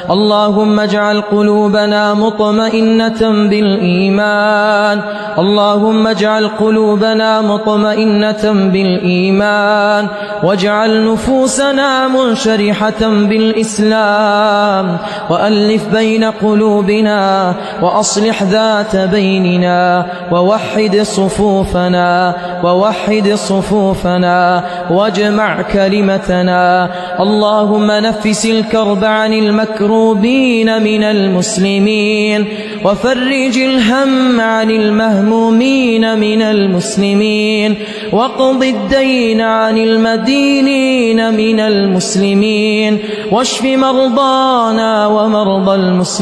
اللهم اجعل قلوبنا مطمئنة بالإيمان اللهم اجعل قلوبنا مطمئنة بالإيمان واجعل نفوسنا منشرحة بالإسلام وألف بين قلوبنا وأصلح ذات بيننا ووحد صفوفنا واجمع كلمتنا اللهم نفس الكرب عن المكروبين من المسلمين وفرج الهم عن المهمومين من المسلمين واقض الدين عن المدينين من المسلمين واشف مرضانا ومرضى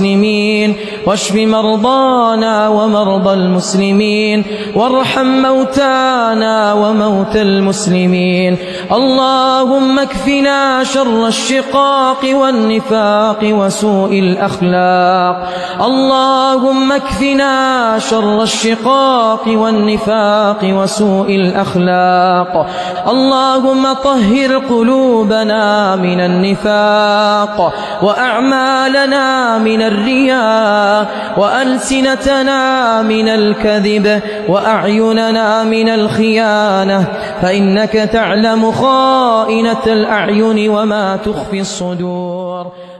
المسلمين وارحم موتانا وموتى المسلمين اللهم اكفنا شر الشقاق والنفاق وسوء الأخلاق اللهم اكفنا شر الشقاق والنفاق وسوء الأخلاق اللهم طهر قلوبنا من النفاق وأعمالنا من الرياء وألسنتنا من الكذب وأعيننا من الخيانة فإنك تعلم خائنة الأعين وما تخفي الصدور